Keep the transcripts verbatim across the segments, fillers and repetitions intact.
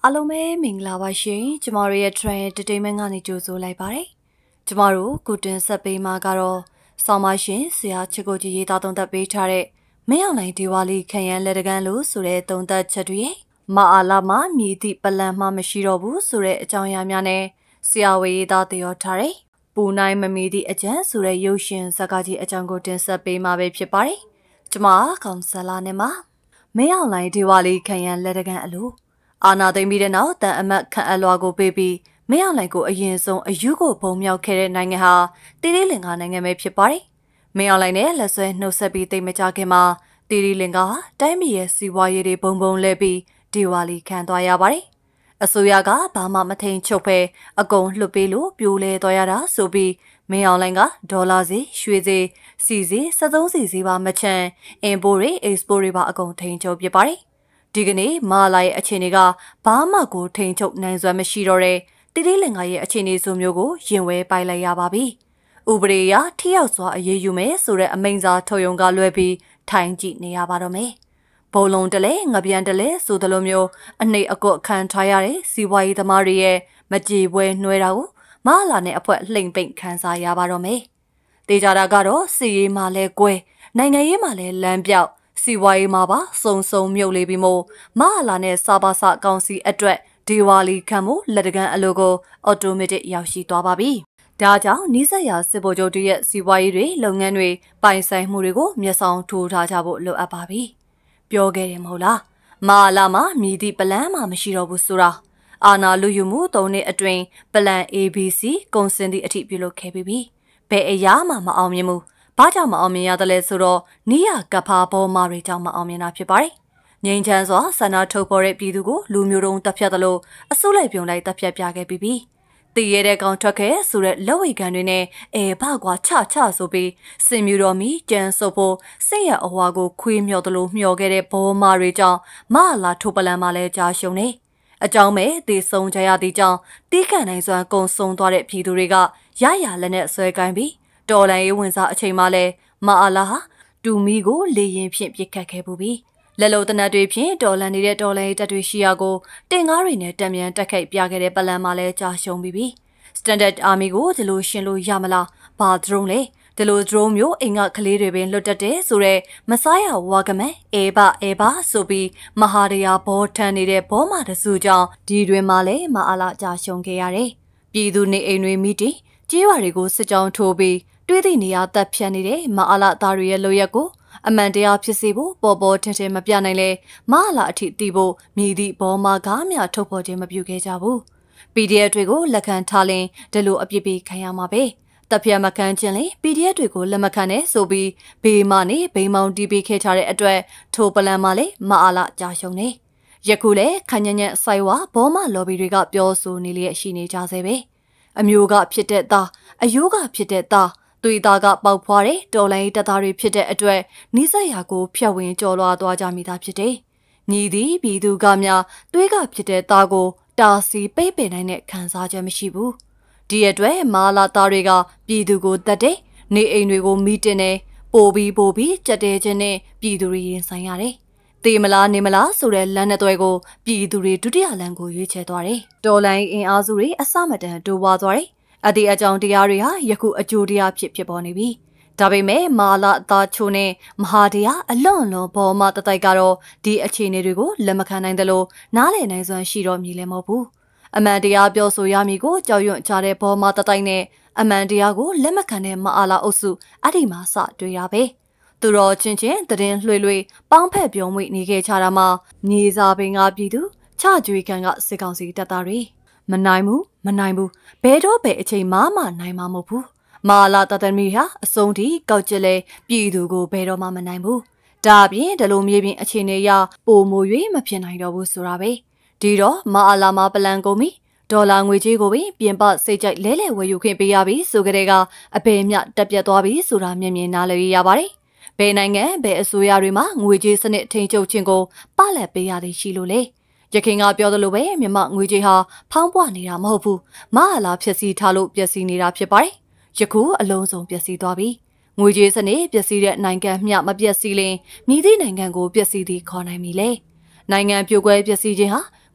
အားလုံးပဲမင်္ဂလာပါရှင်ကျမတို့ရဲ့ Trian Entertainment ကနေကြိုဆိုလိုက်ပါတယ်ကျမတို့ကုတင်ဆက်ပေးမှာကတော့ဆောင်းပါရှင်ဆရာချစ်ကိုကြီးရေးသားသုံးသပ်ပေးထားတဲ့မင်းအောင်နိုင်ဒီဝါလီခံရန်လက်တကန်းလို့ဆိုတဲ့သုံးသပ်ချက်တွေမအားလာမှာမြည်သည့်ပလန်မှမရှိတော့ဘူးဆိုတဲ့အကြောင်းအရာများနဲ့ဆရာဝေရေးသားသရောထားတဲ့ပူနိုင်မမီသည့်အကျန်းဆိုတဲ့ရုပ်ရှင်ဇာတ်ကားကြီးအကြောင်းကိုတင်ဆက်ပေးမှာပဲဖြစ်ပါတယ်ကျမကောင်ဆလာနဲ့မှာမင်းအောင်နိုင်ဒီဝါလီခံရန်လက်တကန်းအလို့အာနာသိမ့်ပြီးတဲ့နောက်တန်အမတ်ခန့်အလွာကိုပေးပြီးမင်းအောင်လှိုင်ကိုအရင်ဆုံးအယူကိုပုံမြောက်ခဲ့တဲ့နိုင်ငံဟာတီရီလင်္ကာနိုင်ငံပဲဖြစ်ပါတယ်။မင်းအောင်လှိုင်နဲ့လက်ဆွဲနှုတ်ဆက်ပြီးတိတ်မကြခင်မှာတီရီလင်္ကာဟာတိုင်းပြည်ရဲ့စီးပွားရေးတွေဘုံဘုံလဲပြီးဒီဝါလီခံသွားရပါတယ်။အစိုးရကဘာမှမထိန်ချုပ်ပဲအကုန်လှုပ်ပေးလို့ပြိုလဲသွားရတာဆိုပြီးမင်းအောင်လှိုင်ကဒေါ်လာစီရွှေစီစီစီစက်သုံးစီစီပါမချန်အင်ပိုတွေအိတ်စပိုတွေပါအကုန်ထိန်ချုပ်ပြပါတယ်။ဒီကနေ့မာလာရဲ့အခြေအနေကဘာမှကိုထိန်ချုပ်နိုင်စွမ်းမရှိတော့တဲ့တိတိလင်္ကာရဲ့အခြေအနေဆိုမျိုးကိုရင်ဝဲပိုက်လိုက်ရပါပြီ။ဥပဒေအရထိရောက်စွာအရေးယူမယ်ဆိုတဲ့အမိန့်စာထုတ်ရုံကလွဲပြီးထိုင်ကြည့်နေရပါတော့မယ်။ဘုံလုံးတလဲငပြန်တလဲဆိုသလိုမျိုးအနှိတ်အကွက်ခံထားရတဲ့စီးပွားရေးသမားတွေရဲ့မကြေပွဲနှွဲတာကိုမာလာနဲ့အဖွဲလှိမ့်ပိတ်ခံစားရပါတော့မယ်။တေချာတာကတော့စီရေးမှလဲကွဲနိုင်ငံရေးမှလဲလမ်းပြောက်စီဝါရေးမှာပါစုံစုံမြုပ်လေးပြီးမို့မဟာလာနဲ့စာပါစကောင်စီအတွက်ဒီဝါလီခံမှုလက်တကန်းအလိုကိုအော်တိုမက်တစ်ရောက်ရှိသွားပါပြီ။ဒါကြောင့်နီးစပ်ရာစစ်ဗိုလ်ချုပ်တွေရဲ့စီဝါရေးတွေလုပ်ငန်းတွေပိုင်ဆိုင်မှုတွေကိုမျက်စောင်းထိုးထားကြဖို့လိုအပ်ပါပြီ။ပြောခဲ့တယ်မဟုတ်လား။မဟာလာမှာမြည်သည့်ပလန်မှမရှိတော့ဘူးဆိုတာအာနာလူယူမှုသုံးနှစ်အတွင်းပလန် A B C ကုန်စင်သည့်အထိပြုလုပ်ခဲ့ပြီးပြီ။ဘယ်အရာမှမအောင်မြင်ဘူး။ဘာကြောင့်မအောင်မြင်ရသလဲဆိုတော့နီးရကဖာဘောမာတွေကြောင့်မအောင်မြင်တာဖြစ်ပါတယ်။ငြိမ်းချမ်းစွာဆန္ဒထုတ်ဖော်တဲ့ပြည်သူကိုလူမျိုးတုံးတပ်ဖြတ်သလိုအစုလိုက်ပြုံလိုက်တပ်ဖြတ်ပြခဲ့ပြီးပြီ။တည်ရတဲ့ကောင်ထွက်ခဲ့ဆိုတဲ့လက်ဝိကန်တွေနဲ့အဲဘကွာချချဆိုပြီးစင်မြူတော်မီကြမ်းစုပ်ဖို့စိတ်ရအဝါကိုခွေးမြော်သလိုမျှော်ခဲ့တဲ့ဘောမာတွေကြောင့်မလာထိုပလန်မှာလဲကြာရှုံနေ။အကြောင်းမဲ့တည်ဆုံကြရသည့်ကြောင့်တီးခန့်နိုင်စွာကုံဆုံသွားတဲ့ပြည်သူတွေကရရလက်နဲ့ဆွဲကိုင်းပြီးတော်လန်ရေးဝင်စားအချိန်မှလဲမအားလာဟာတူမီကိုလေရင်ဖြင့်ပြစ်ခတ်ခဲ့ပူပြီးလက်လုံတနတ်တွေဖြင့်တော်လန်နေတဲ့တော်လန်ရေးတပ်တွေရှိရာကိုတင်ကားတွေနဲ့တက်မြန်တက်ခိုက်ပြခဲ့တဲ့ပလန်မှလဲကြာရှုံပြီးပြီစတန်ဒတ်အာမီကိုဒီလိုရှင်လို့ရမလားဘာဒရုန်းလဲဒီလိုဒရုန်းမျိုးအင်္ဂကလေးတွေပင်လွတ်တက်တယ်ဆိုတော့မဆိုင်ရဝါကမဲအေဘအေဘဆိုပြီးမဟာရယာဘောထန်နေတဲ့ဘောမာတစုကြောင့်ဒီတွင်မှလဲမအားလာကြာရှုံခဲ့ရတယ်ပြည်သူနေအိမ်တွေမိတီကြေးရွာတွေကိုစစ်ကြောင်းထိုးပြီးတွေးသည့်နေရာတပ်ဖြတ်နေတဲ့မအားလာသားတွေရဲ့လိုရက်ကိုအမှန်တရားဖြစ်စေဖို့ပေါ်ပေါ်ထင်ထင်မပြနိုင်လဲမအားလာအထိတီးဖို့မြည်သည့်ဘောမာကားများထုတ်ဖော်ခြင်းမပြုခဲ့ကြဘူး P D F တွေကိုလက်ခံထားရင်ဒီလိုအပြစ်ပေးခံရမှာပဲတပ်ဖြတ်မခံခြင်းလေ P D F တွေကိုလက်မခံနဲ့ဆိုပြီးဘေးမှနေဘိမ်မောင်တီးပေးခဲ့ကြတဲ့အတွက်ထိုပလန်မှလည်းမအားလာကြာရှုံနေယခုလည်းခញ្ញညံ့ဆိုင်ဝါဘောမာလော်ဘီတွေကပြောဆိုနေလျက်ရှိနေကြဆဲပဲအမျိုးကဖြစ်တဲ့သားအယိုးကဖြစ်တဲ့သားသွေးသားကပေါက်ဖွားတဲ့တော်လိုင်းတပ်သားတွေဖြစ်တဲ့အတွက်နိစက်ရာကိုဖျက်ဝင်ကြော်လွားသွားကြမိတာဖြစ်တယ်။ညီသည်ပြည်သူကများသွေးကဖြစ်တဲ့သားကိုတာစီပိတ်ပင်နိုင်တဲ့ခံစားချက်မရှိဘူး။ဒီအတွက်မာလာသားတွေကပြည်သူကိုတတ်တဲ့နေအိမ်တွေကိုမိတင်နေပိုပြီးပိုပြီးကြက်တဲခြင်းနဲ့ပြည်သူတွေရင်ဆိုင်ရတယ်။တေမလားနေမလားဆိုတဲ့လမ်းနဲ့တွဲကိုပြည်သူတွေဒုတိယလမ်းကိုရွေးချယ်သွားတယ်။တော်လိုင်းအင်အားစုတွေအစမတန်တိုးပွားသွားတယ်။အဒီအကြောင်းတရားတွေဟာယခုအကျိုးတရားဖြစ်ဖြစ်ပေါ်နေပြီ။ဒါပေမဲ့မာလာသားချိုနဲ့မဟာတရားအလွန်လွန်ဘောမတတိုက်ကတော့ဒီအခြေအနေတွေကိုလက်မခံနိုင်တယ်လို့နားလည်နိုင်စွမ်းရှိတော့မြည်လည်းမဟုတ်ဘူး။အမှန်တရားပြောဆိုရမည်ကိုကြောက်ရွံ့ကြတဲ့ဘောမတတိုက်နဲ့အမှန်တရားကိုလက်မခံတဲ့မအားလာအုပ်စုအဲ့ဒီမှာစတွေ့ရပဲ။သူတော်ချင်းချင်းတရင်လွှေလွှေပေါင်းဖက်ပြုံးဝိနေခဲ့ကြတာမှာမြေစာပင်ကပြည်သူချကြွေခံကစစ်ကောင်စီတပ်သားတွေမနိုင်ဘူးမနိုင်ဘူးဘဲတော့ဘဲအချိန်မှမနိုင်မှာမဟုတ်ဘူးမာလာတတမီဟာအစုံထိကောက်ကျလဲပြည်သူကိုဘဲတော့မှမနိုင်ဘူးဒါအပြင်ဒီလိုမြေပြင်အခြေအနေအရပိုမို၍မဖြစ်နိုင်တော့ဘူးဆိုတာပဲဒီတော့မာအလာမပလန်ကုန်ပြီဒေါ်လာငွေကြေးကိုပင်ပြင်ပစိတ်ကြိုက်လဲလဲဝယ်ယူခွင့်ပေးရပြီဆိုကြတဲ့ကအဘယ်မျှတက်ပြတ်သွားပြီဆိုတာမြင်မြင်နားလည်ရပါတယ်ဘယ်နိုင်ငံဘယ်အစိုးရတွေမှာငွေကြေးစနစ်ထိန်းချုပ်ခြင်းကိုပလက်ပေးရသည်ရှိလို့လေရခင်ကပြောသလိုပဲမြမငွေကြေးဟာဖောင်းပွားနေတာမဟုတ်ဘူးမဟာလာဖြစ်စီထားလို့ပျက်စီးနေတာဖြစ်ပါတယ်ယခုအလုံးစုံပျက်စီးသွားပြီငွေကြေးစနစ်ပျက်စီးတဲ့နိုင်ငံမျှမပျက်စီးရင်မြည်သည့်နိုင်ငံကိုပျက်စီးသည်ခေါ်နိုင်မည်လေနိုင်ငံပြိုကွဲပျက်စီးခြင်းဟာ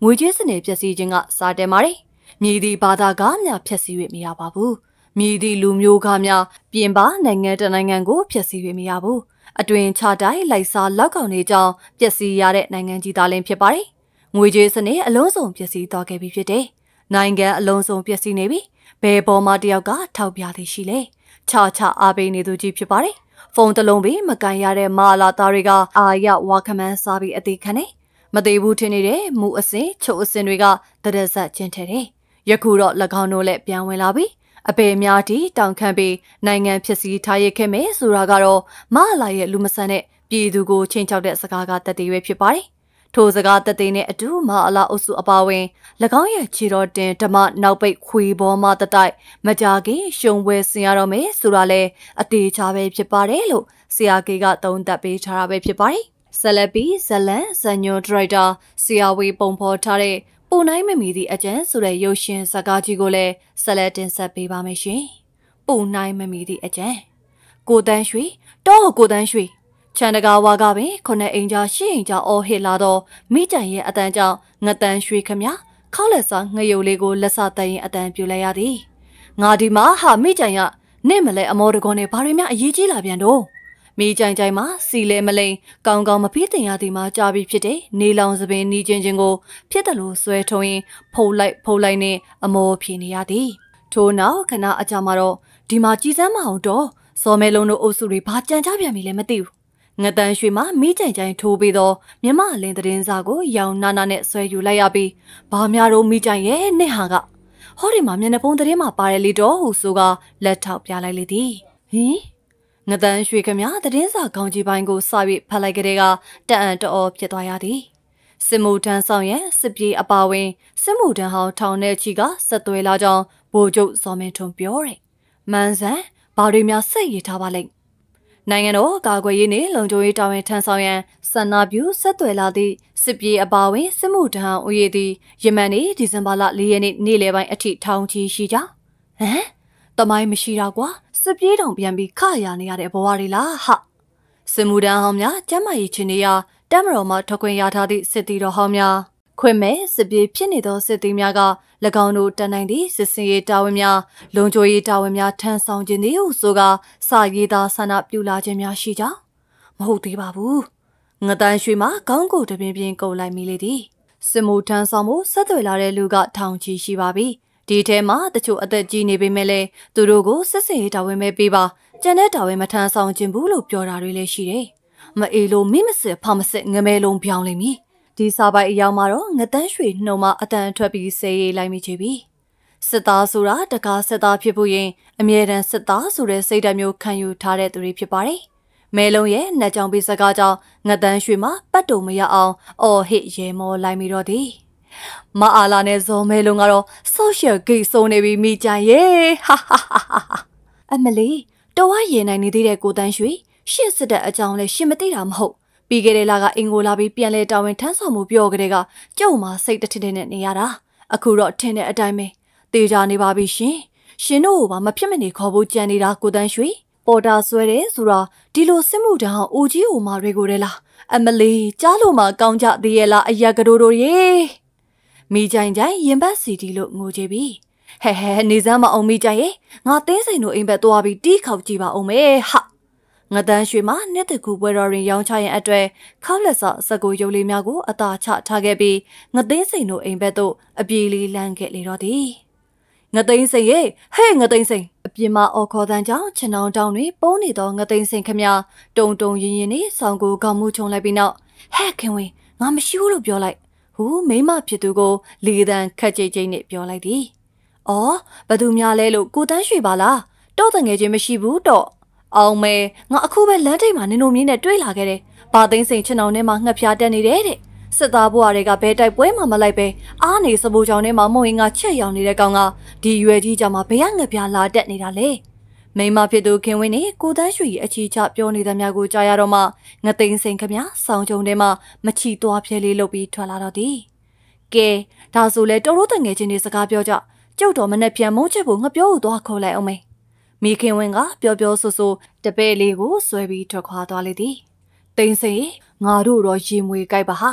ငွေကြေးစနစ်ပျက်စီးခြင်းကစတင်ပါတယ်။မြည်သည့်ဘာသာကများဖျက်ဆီး၍မရပါဘူး။မြည်သည့်လူမျိုးကများပြင်ပနိုင်ငံတနိုင်ငံကိုဖျက်ဆီး၍မရဘူး။အတွင်ချတိုင်းလိုက်စားလောက်ကောင်နေကြောင်းပျက်စီးရတဲ့နိုင်ငံကြီးသားလင်းဖြစ်ပါတယ်။ငွေကြေးစနစ်အလုံးစုံပျက်စီးသွားခဲ့ပြီဖြစ်တယ်။နိုင်ငံအလုံးစုံပျက်စီးနေပြီ။ဘယ်ပေါ်မှာတယောက်ကထောက်ပြသည်ရှိလဲ။ချာချာအားပေးနေသူကြီးဖြစ်ပါတယ်။ဖုန်းတစ်လုံးပဲမကန်ရတဲ့မာလာသားတွေကအာရဝါခမန်းစားပြီးအသေးခံနေမသေးဘူးထင်နေတဲ့မူအစင်ချုပ်အစင်တွေကတရက်ဆက်ကျင်းထဲတယ်။ယခုတော့၎င်းတို့လည်းပြန်ဝင်လာပြီ။အပေများတီတောင်ခံပြီးနိုင်ငံဖြစ်စီထားရခဲ့မယ်ဆိုတာကတော့မလာရဲ့လူမဆန်တဲ့ပြည်သူကိုချင်းချောက်တဲ့စကားကတည်တည်ပဲဖြစ်ပါတယ်။ထိုစကားတည်တည်နဲ့အတူမအလာအုပ်စုအပါဝင်၎င်းရဲ့ခြေတော်တင်ဓမ္မနောက်ပိတ်ခွေပေါ်မှတတိုက်မကြခင်ရှုံဝဲဆင်ရတော့မယ်ဆိုတာလဲအသေးချပဲဖြစ်ပါတယ်လို့ဆရာကေကသုံးသပ်ပေးထားတာပဲဖြစ်ပါတယ်။ဆလပီဇလန်ဇညွန်ဒရိုက်တာဆရာဝေပုံဖော်ထားတဲ့ပူနိုင်မမီသည့်အကျန်းဆိုတဲ့ရုပ်ရှင်ဇာကားကြီးကိုလည်းဆက်လက်တင်ဆက်ပေးပါမယ်ရှင်။ပူနိုင်မမီသည့်အကျန်းကိုတန်းရွှေတော့ကိုတန်းရွှေချန်တကာဝါကပင်ခုနှစ်အိမ်ကြားရှစ်အိမ်ကြားအော်ဟစ်လာတော့မိကြံရဲ့အတန်းကြောင့်ငတန်းရွှေခမခေါလက်စားငရုတ်လေးကိုလက်စတရင်အတန်းပြလိုက်ရသည်ငါဒီမှာဟာမိကြံရနဲ့မလဲအမော်တကောနဲ့ဘာတွေများအရေးကြီးလာပြန်တော့မိကြိုင်ကြိုင်မှာစီလဲမလိန်ကောင်းကောင်းမဖိတင်ရသည်မှာကြာပြီဖြစ်တဲ့နေလောင်စပင်နီးချင်းချင်းကိုဖြစ်တယ်လို့ဆွဲထုံရင်ဖုံလိုက်ဖုံလိုက်နဲ့အမော်ဖြေနေရသည်ထို့နောက်ခဏအကြာမှာတော့ဒီမှာကြည်စမ်းမအောင်တော့စော်မဲလုံးတို့အုပ်စုတွေဘာကြံကြပြန်ပြီလဲမသိဘူးငတန်းရွှေမှာမိကြိုင်ကြိုင်ထိုးပြီးတော့မြမအလင်းသတင်းစာကိုရောင်နာနာနဲ့ဆွဲယူလိုက်ရပြီးဘာများတော့မိကြိုင်ရဲ့နဲ့ဟာကဟောဒီမှာမျက်နှာပုံသတင်းမှာပါတယ်လေတော့ဟူဆိုကလက်ထောက်ပြလိုက်လေသည်ဟင်ငတန်းရွှေခမသတင်းစာကောင်းကြီးပိုင်းကိုစပြီးဖတ်လိုက်ကြတဲ့ကတအံ့တော်ဖြစ်သွားရသည်စစ်မှုထမ်းဆောင်ရန်စစ်ပြေးအပါဝင်စစ်မှုထမ်းဟောင်းထောင်တဲ့ချီကဆက်သွဲလာကြောင်းဗိုလ်ချုပ်စောမင်းထွန်းပြောတယ်မန်းဆန်ဘာတွေများစိတ်ရထားပါလိမ့်နိုင်ငံတော်ကာကွယ်ရေးနှင့်လုံခြုံရေးတာဝန်ထမ်းဆောင်ရန်ဆန္ဒပြုဆက်သွယ်လာသည့်စစ်ပြေးအပါဝင်စစ်မှုထမ်းဦးရည်သည်ယမန်နေ့ဒီဇင်ဘာလ၄ရက်နေ့နေ့လယ်ပိုင်းအထိထောင်ချီရှိကြဟမ်တမိုင်းမရှိတာကွာစစ်ပြေးတောင်ပြန်ပြီးခရနေရတဲ့ဘဝတွေလားဟာစစ်မှုထမ်းဟောင်းများကျမ်းမာရေးချင်းတွေရာတက်မတော်မှထွက်ခွင့်ရထားသည့်စစ်တီတော်ဟောင်းများခွင့်မဲ့စစ်ပြေးဖြစ်နေသောစစ်သည်များက၎င်းတို့တန်နိုင်သည့်စစ်စင်ရေးတာဝန်များလုံခြုံရေးတာဝန်များထမ်းဆောင်ခြင်းသည်ဟုဆိုကစာရေးသားဆန္ဒပြုလာခြင်းများရှိကြောင်းမဟုတ်သေးပါဘူးငတန်းရွှေမှာခေါင်းကိုတပြင်းပြင်းကုပ်လိုက်မိလေသည်စစ်မှုထမ်းဆောင်မှုဆက်သွယ်လာတဲ့လူကထောင်ချီရှိပါပြီဒီထဲမှာတချို့အသက်ကြီးနေပေမဲ့လည်းသူတို့ကိုစစ်စင်ရေးတာဝန်ပဲပေးပါကျန်တဲ့တာဝန်မထမ်းဆောင်ခြင်းဘူးလို့ပြောတာတွေလည်းရှိတယ်မအေးလို့မိမစစ်ဖောက်မစစ်ငမဲလုံးပြောင်းလိမ့်မည်ဒီစာပိုက်အရောက်မှာတော့ငတန်းရွှေနှုံမအတန်ထွက်ပြီးဆေးရည်လိုက်မိချပြီစစ်သားဆိုတာတကားစစ်သားဖြစ်ဖို့ရင်အမြဲတမ်းစစ်သားဆိုတဲ့စိတ်ဓာတ်မျိုးခံယူထားတဲ့သူတွေဖြစ်ပါတယ်မဲလုံးရဲ့နှက်ကြောင်ပေးစကားကြောင့်ငတန်းရွှေမှာပတ်တုံမရအောင်အော်ဟစ်ရဲမောလိုက်မိတော့သည်မအားလာနဲ့ဇော်မဲလုံးကတော့ social gate စုံနေပြီမိကြရဲ့ဟာဟာဟာအမလီတော်ဝရဲနိုင်နေသေးတဲ့ကိုတန်းရွှေရှစ်စစ်တဲ့အကြောင်းလဲရှင်မသိတာမဟုတ်ပြီးခဲ့တဲ့လကအင်ကိုလာပြီးပြန်လဲတာဝန်ထမ်းဆောင်မှုပြောကြတဲ့ကကျုံမှာစိတ်တထစ်တဲ့နဲ့နေရတာအခုတော့ထင်တဲ့အတိုင်းပဲတေချာနေပါပြီရှင်ရှင်တို့ကမဖြစ်မနေခေါ်ဖို့ကြံနေတာကိုတန်းရွှေပေါ်တာဆွဲတယ်ဆိုတာဒီလိုစစ်မှုတန်းအောင်အိုကြီးအိုမာတွေကိုတဲ့လားအမလီကြားလို့မှကောင်းကြသေးရဲ့လားအရက်ကတိုးတို့ရေမိကြိုင်ကြိုင်ရင်ဘတ်စီတီလို့ငိုကြပြီဟဲဟဲနေစမ်းမအောင်မိကြိုင်ရဲ့ငါတင်းစိန်တို့အိမ်ဘက်သွားပြီးတီးခေါက်ကြည့်ပါအောင်မေဟာငတန်းရွှေမှာနှစ်တကူပွဲတော်ရင်ရောင်းချရင်အတွက်ခောက်လက်စောစကူရုပ်လေးများကိုအသာချထားခဲ့ပြီးငသိန်းစိန်တို့အိမ်ဘက်သို့အပြေးလေးလမ်းခဲ့လေတော့သည်ငသိန်းစိန်ရဲ့ဟဲ့ငသိန်းစိန်အပြင်မှာအော်ခေါ်တန်းကြောင့်ချင်အောင်တောင်းတွေပုံးနေသောငသိန်းစိန်ခမတုံတုံရင်ရင်နဲ့ဆောင်းကိုခေါင်းမူချုံလိုက်ပြီးနောက်ဟဲ့ခင်ဝင်ငါမရှိဘူးလို့ပြောလိုက်ဟူမိမဖြစ်သူကိုလေတန်းခက်ကြိတ်ကြိတ်နဲ့ပြောလိုက်သည်အော်ဘသူများလဲလို့ကိုတန်းရွှေပါလားတော့တငယ်ချင်းမရှိဘူးတော့အောင်မဲငါအခုပဲလမ်းထိပ်မှာနင်တို့မြင်းနဲ့တွေ့လာခဲ့တယ်။ဘာသိန်းစိန်ချင်အောင်ထဲမှာငှက်ဖျားတက်နေတယ်တဲ့။စစ်သားဘွားတွေကဘဲတိုက်ပွဲမှမလိုက်ပဲအားနေစပူချောင်းထဲမှာမုံရင်ကချက်ရောင်နေတဲ့ကောင်ကဒီရွယ်ကြီးကြမှာဘယ်ကငှက်ဖျားလာတက်နေတာလဲ။မိမဖြစ်သူခင်ဝင်းနဲ့ကိုတန်းရွှေရဲ့အချီချပြောနေသမျှကိုကြားရတော့မှငသိန်းစိန်ခမဆောင်းကြုံထဲမှာမချီသွားဖြဲလေးလုပ်ပြီးထွက်လာတော့သည်။ကဲဒါဆိုလေတော်တော်တငယ်ချင်းတွေစကားပြောကြကျုပ်တော်မနဲ့ပြန်မုန်းချက်ဖို့ငါပြောဦးသွားခေါ်လိုက်အောင်မေမိခင်ဝင်းကပျော်ပျော်ဆူဆူတပဲ့လေးကိုဆွဲပြီးထွက်ခွာသွားလေသည်တိန်စိန်ငါတို့တော့ရေမွေကြိုက်ပါဟာဟ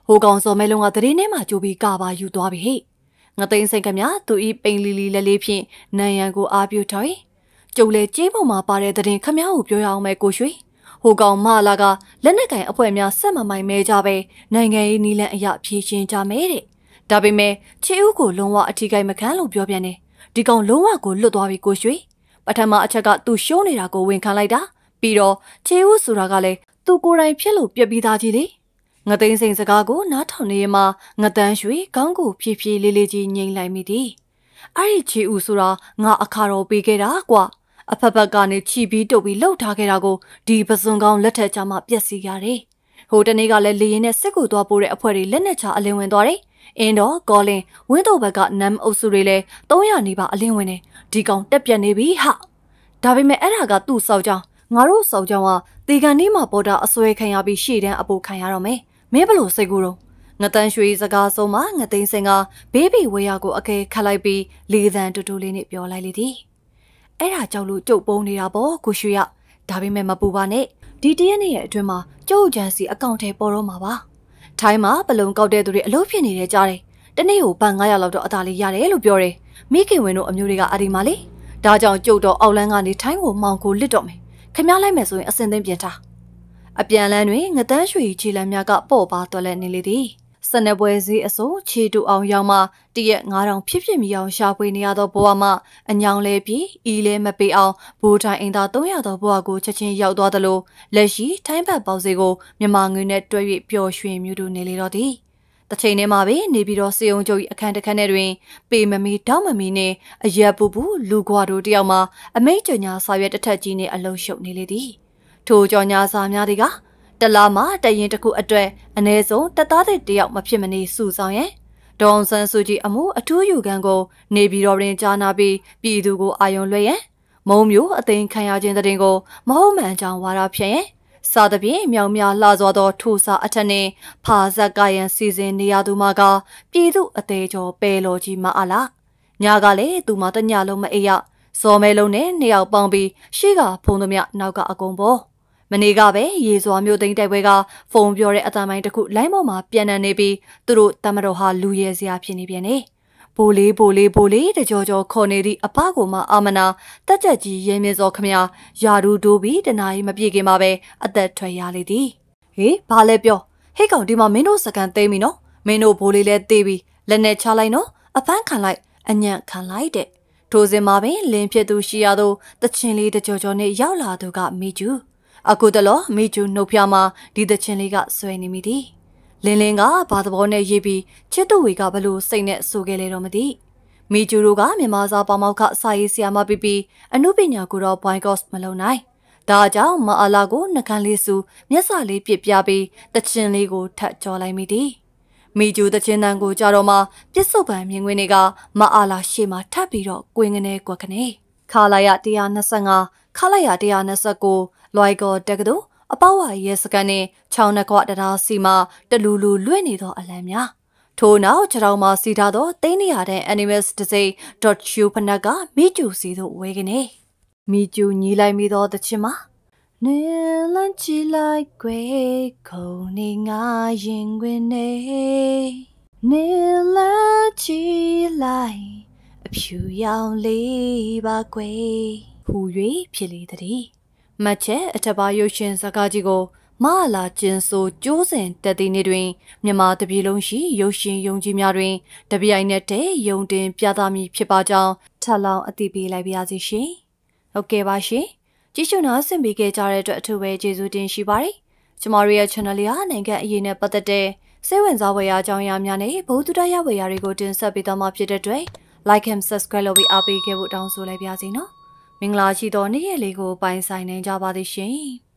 ဟိုကောင်စော်မဲလုံးကတရင်ထဲမှာကြိုးပြီးကာပါယူသွားပြီဟဲ့ငသိန်းစိန်ကမြသူဤပိန်လီလီလက်လေးဖြင့်နန်ရန်ကိုအားပြုထား၏ကျုပ်လည်းကြေးပေါ်မှာပါတဲ့တရင်ခမည်းကိုပြောရအောင်မယ်ကိုရွှေဟိုကောင်မလာကလက်နက်ကင်အဖွဲ့များဆက်မမိုင်မဲကြပဲနိုင်ငံရေးနီလန်အရာဖြည့်ရှင်းကြမယ်တဲ့ဒါပေမဲ့ချေဦးကိုလုံးဝအထီးကိုက်မခံလို့ပြောပြန်တယ်ဒီကောင်လုံးဝကိုလွတ်သွားပြီကိုရွှေပထမအချက်ကသူရှုံးနေတာကိုဝန်ခံလိုက်တာပြီးတော့ချေဦးဆိုတာကလည်းသူကိုယ်တိုင်ဖြစ်လို့ပြက်ပြီးသားကြီးလေငသိန်းစိန်စကားကိုနားထောင်နေရမှာငတန်းရွှေခေါင်းကိုဖြည်းဖြည်းလေးလေးကြီးငိမ့်လိုက်မိသည်အဲ့ဒီချေဦးဆိုတာငါအခါတော်ပေးခဲ့တာကွာအဖက်ဖက်ကနေချီပြီးတုပ်ပြီးလှုပ်ထားခဲ့တာကိုဒီပစွန်ကောင်းလက်ထက်ချမှပြက်စီရတယ်ဟိုတနေ့ကလည်းလေရင်နဲ့စစ်ကူသွားပို့တဲ့အဖွဲ့တွေလက်နဲ့ချအလင်းဝင်သွားတယ်အင်းတော့ကောလင်ဝင်းတို့ဘက်ကနမ်အုပ်စုတွေလည်းသုံးရာနီးပါအလင်းဝင်တယ်ဒီကောင်တက်ပြက်နေပြီဟာဒါပေမဲ့အဲ့ဒါကသူ့စောက်ကြောင်းငါတို့စောက်ကြောင်းကတေကန်ဒီမှာပေါ်တာအစွဲခံရပြီးရှေ့တန်းအပူခံရတော့မယ်မင်းဘလို့စိတ်ကူတော့ငတန်းရွှေစကားဆုံးမှာငသိန်းစင်ကဘေးဘီဝေရကိုအကဲခတ်လိုက်ပြီးလေးသံတူတူလေးနဲ့ပြောလိုက်လေသည်အဲ့ဒါကြောင့်လို့ကြုတ်ပုံနေတာပေါ့ကိုရွှေရဒါပေမဲ့မပူပါနဲ့ဒီတရက်နေ့ရဲ့အတွင်းမှာကျုပ်ဂျန်စီအကောင့်ထဲပေါ်တော့မှာပါထိုင်းမှာပလုံကောက်တဲ့သူတွေအလုပ်ဖြစ်နေတဲ့ကြားတယ်တနေ့ကိုဘန်900လောက်တော့အသာလေးရတယ်လို့ပြောတယ်မိခင်ဝင်တို့အမျိုးတွေကအဒီမာလေးဒါကြောင့်ကျုပ်တော့အောက်လန်းကနေထိုင်းကိုမောင်ကိုလစ်တော့မယ်ခမရလိုက်မယ်ဆိုရင်အစင်သိမ့်ပြင်ထားအပြန်လန်းတွင်ငတန်းရွှေခြေလမ်းများကပေါ့ပါတော်လဲနေလေသည်စနပွဲစည်းအစုံခြေတူအောင်ရောက်မှတရက်ငါးထောင်ဖြစ်ဖြစ်မိအောင်ရှာဖွေနေရသောဘဝမှာအညောင်လဲပြီးဤလဲမပေးအောင်ဘိုးထိုင်အင်သာသုံးရသောဘဝကိုချက်ချင်းရောက်သွားသလိုလက်ရှိထိုင်းဘက်ပေါစီကိုမြမငွေနဲ့တွဲ၍ပျော်ရွှင်မြူတူနေလေတော့သည်တစ်ချိန်ထဲမှာပဲနေပြီးတော့စေုံကျုပ်၏အခန်းတစ်ခန်းထဲတွင်ပေမမီတောက်မမီနှင့်အရက်ပူပူလူကွာတို့တယောက်မှအမိတ်ကြညာစာရွက်တစ်ထက်ကြီးနှင့်အလုံးရှုပ်နေလေသည်ထိုကြောညာစာများသည်ကတလားမှာတရင်တစ်ခုအတွက်အ ਨੇ ဆုံးတက်သားတဲ့တယောက်မဖြစ်မနေစုဆောင်ရဲ့ဒေါန်ဆန်စုကြည်အမှုအထူးယူခံကိုနေပြီးတော့ရင်ကြားနာပြီးပြည်သူကိုအာယုံလွှဲရဲ့မုံမျိုးအသိမ်းခံရခြင်းတဲ့တင်ကိုမဟုတ်မှန်ကြောင်ဝါရဖြင့်ရဲ့စာသဖြင့်မြောင်များလှစွာသောထိုစာအထက်နှင့်ဖာဇက်ကရန်စီစဉ်နေရသူမှာကပြည်သူအသေးကျော်ပဲလော်ကြီးမအားလားညာကလည်းသူမတညလုံးမအေးရစော်မဲလုံးနဲ့နှစ်ယောက်ပေါင်းပြီးရှေ့ကဖုံးသမျှနောက်ကအကုန်ပေါ်မနေ့ကပဲရေစွာမျိုးသိန်းတိုက်ပွဲကဖုံပြောတဲ့အတန်ပိုင်းတစ်ခုလိုင်းပေါ်မှာပြန်နှံနေပြီးသူတို့တမတော်ဟာလူရဲစရာဖြစ်နေပြန်နေဘိုလေးဘိုလေးဘိုလေးတကြောကြောခေါ်နေသည့်အပကိုမှအာမနာတက်ကြက်ကြီးရဲမြစောခမယာယာရူဒိုးပြီးတနာရီမပြေခင်မှာပဲအသက်ထွက်ရလေသည်ဟေးဘာလဲပြောဟိတ်ကောင်ဒီမှာမင်းတို့စကန်သိမ်းပြီနော်မင်းတို့ဘိုလေးလဲသေးပြီလက်နဲ့ချလိုက်နော်အပန်းခံလိုက်အညံ့ခံလိုက်တဲ့ထိုစဉ်မှာပင်လင်းဖြစ်သူရှိရသောတချင်လေးတကြောကြောနဲ့ရောက်လာသူကမိကျူအခုတလောမိကျူနှုတ်ဖျားမှာဒီတချင်လေးကဆွဲနေမိသည်လင်းလင်းကဘာသဘောနဲ့ရေးပြီးချစ်သူဝေကဘလို့စိတ်နဲ့ဆိုခဲ့လေတော့မသိမိကျူတို့ကမြန်မာစာပေါမောက်ခစာရေးဆရာမပြီးပြီးအမှုပညာကိုတော့ boy course မလုပ်နိုင်ဒါကြောင့်မအားလာကိုနှကန်းလေးစုမျက်စာလေးပြစ်ပြပြီးတချင်လေးကိုထပ်ကြော်လိုက်မိသည်မိကျူတချင်တန်ကိုကြတော့မှပြစ်စုံပံမြင်ကွင်းတွေကမအားလာရှေ့မှာထပ်ပြီးတော့ကွင်းကနေကွက်ကနေခါလာရone twenty-fiveခါလာရone twenty-nineလွိုင်ကော်တက္ကသိုလ်အပေါဝါရဲစကန်နဲ့ချောင်းနှခွတရားစီမှာတလူလူလွင့်နေသောအလံများထို့နောက်ခြေထောက်မှာစီထားသောသိန်းနေရတဲ့ animals တစိ .u ဖနက်ကမိကျူစီတို့ဝဲကနေမိကျူညီလိုက်မိသောတချင်မှာနေလန်းချီလိုက်ကွယ်ခုံနေငါရင်ခွင်နေနေလန်းချီလိုက်အဖြူရောင်လေးပါကွယ်ဟူ၍ဖြစ်လေသည်မတ်ချက်အထက်ပါရုပ်ရှင်ဇာကားကြီးကိုမလာကျင်းဆိုကျိုးစင်တက်သည့်နေ့တွင်မြန်မာတပြည်လုံးရှိရုပ်ရှင်ယုံကြည်များတွင်တပြိုင်နက်တည်းယုံတင်ပြသမည်ဖြစ်ပါကြောင်းထပ်လောင်းအသိပေးလိုက်ပါရစေရှင်။ဟုတ်ကဲ့ပါရှင်။ကြည့်ရှုနားဆင်ပေးခဲ့ကြတဲ့အတွက်အထူးပဲကျေးဇူးတင်ရှိပါတယ်။ကျမတို့ရဲ့ channel လေးဟာနိုင်ငံအရေးနဲ့ပတ်သက်တဲ့စိတ်ဝင်စားဖွယ်ရာအကြောင်းအရာများနဲ့ဘုသူတရဝေရာတွေကိုတင်ဆက်ပေးသွားမှာဖြစ်တဲ့အတွက် like and subscribe လုပ်ပြီးအားပေးခဲ့ဖို့တောင်းဆိုလိုက်ပါရစေနော်။မင်္ဂလာရှိသောနေ့ရက်လေးကိုပိုင်ဆိုင်နိုင်ကြပါသည်ရှင်။